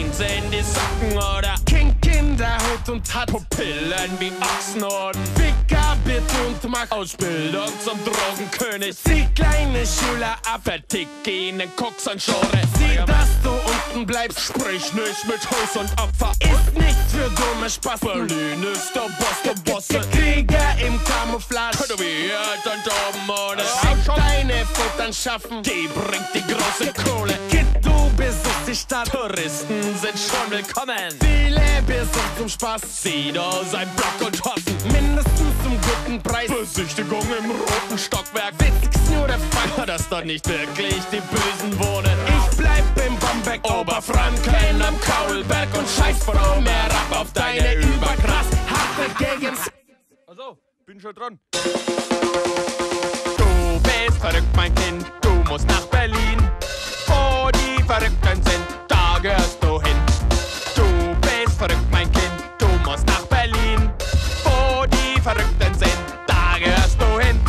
kommt sie in die Socken oder Kink in der Haut und hat Pupillen wie Ochsenhoden. Ficker, bitte und macht Ausbildung zum Drogenkönig. die kleine Schüler ab. Vertick ihnen Koks und Schore. Sieh, dass du unten bleibst. Sprich nicht mit Haus und Opfer. Ist nichts für dumme Spasten. Berlin ist der Boss, der Bosse. Krieger im Camouflage. Tätowiert und oben ohne Schick deine Futtern schaffen. Die bringt die große Kohle. Kid, du besuchst die Stadt. Touristen sind schon willkommen. Viele besucht zum Spaß. Sieh da sein Block und hoffen. Mindestens zum guten Preis. Besichtigung im roten Stockwerk. Witzig's nur der Fall. Dass dort nicht wirklich die Bösen wohnen. Ich bleib im Bamberg, Oberfranken am Kaulberg und scheiß Frau mehr ab auf deine überkrass harte Gegend. Also, bin schon dran. Du bist verrückt, mein Kind, du musst nach Berlin. Wo die Verrückten sind, da gehörst du hin. Du bist verrückt, mein Kind, du musst nach Berlin. Wo die Verrückten sind, da gehörst du hin.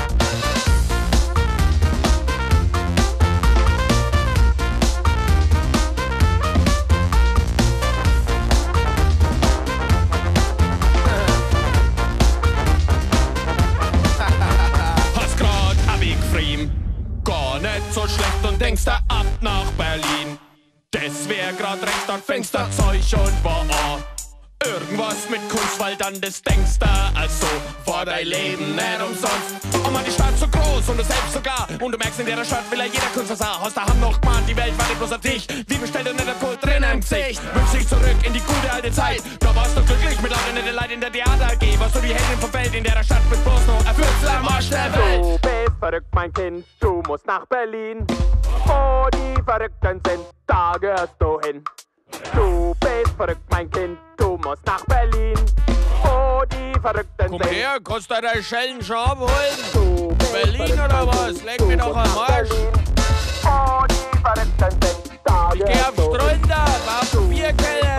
Gar nicht so schlecht und denkst da ab nach Berlin. Das wär grad recht, dann fängst da Zeug und war irgendwas mit Kunst, weil dann das denkst da, also war dein Leben nicht umsonst. Oh man, die Stadt so groß und du selbst sogar. Und du merkst, in der Stadt will ja jeder Kunst was haben. Hast da haben noch gemeint, die Welt wartet bloß auf dich. Wie bestellt du nicht ein Pult drin im Gesicht? Wünsch dich zurück in die gute alte Zeit. Da warst du glücklich mit allen netten Leuten in der Theater AG. Warst du die Heldin vom Feld, in der Stadt bist bloß noch ein Viertel am Arsch der Welt. Du bist verrückt, mein Kind, du musst nach Berlin. Wo die Verrückten sind, da gehörst du hin. Du bist verrückt, mein Kind, du musst nach Berlin. Wo die Verrückten Komm sind. her, kannst du deine Schellen schon abholen? Du bist Berlin verrückt, oder mein was? Kind, Leck du mich doch musst am nach Arsch. Berlin. Wo die Verrückten sind, da Ich geh gehörst aufs du hin. Strunter, auf den Bierkeller.